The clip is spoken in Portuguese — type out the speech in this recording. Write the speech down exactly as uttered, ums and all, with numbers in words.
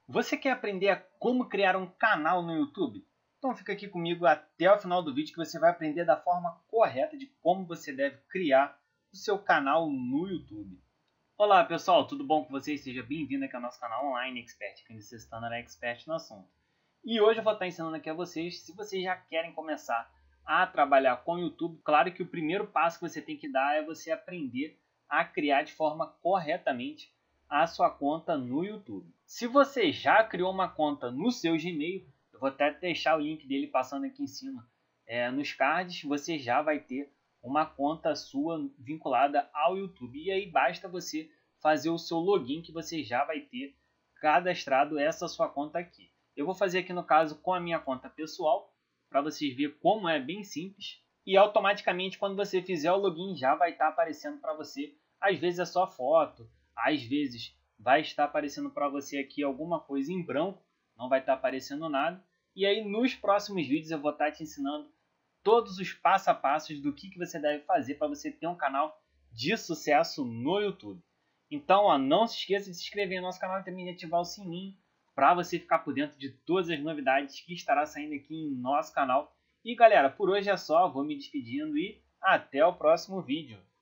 Você quer aprender a como criar um canal no YouTube? Então fica aqui comigo até o final do vídeo que você vai aprender da forma correta de como você deve criar o seu canal no YouTube. Olá pessoal, tudo bom com vocês? Seja bem-vindo aqui ao nosso canal Online Expert, que você se tornará expert no assunto. E hoje eu vou estar ensinando aqui a vocês, se vocês já querem começar a trabalhar com o YouTube, claro que o primeiro passo que você tem que dar é você aprender a criar de forma corretamente a sua conta no YouTube. Se você já criou uma conta no seu Gmail, eu vou até deixar o link dele passando aqui em cima é, nos cards, você já vai ter uma conta sua vinculada ao YouTube. E aí basta você fazer o seu login que você já vai ter cadastrado essa sua conta aqui. Eu vou fazer aqui no caso com a minha conta pessoal, para vocês verem como é bem simples. E automaticamente quando você fizer o login já vai estar aparecendo para você. Às vezes é só foto, às vezes vai estar aparecendo para você aqui alguma coisa em branco, não vai estar aparecendo nada. E aí nos próximos vídeos eu vou estar te ensinando todos os passo a passos do que, que você deve fazer para você ter um canal de sucesso no YouTube. Então ó, não se esqueça de se inscrever no nosso canal e também de ativar o sininho para você ficar por dentro de todas as novidades que estará saindo aqui em nosso canal. E galera, por hoje é só, vou me despedindo e até o próximo vídeo.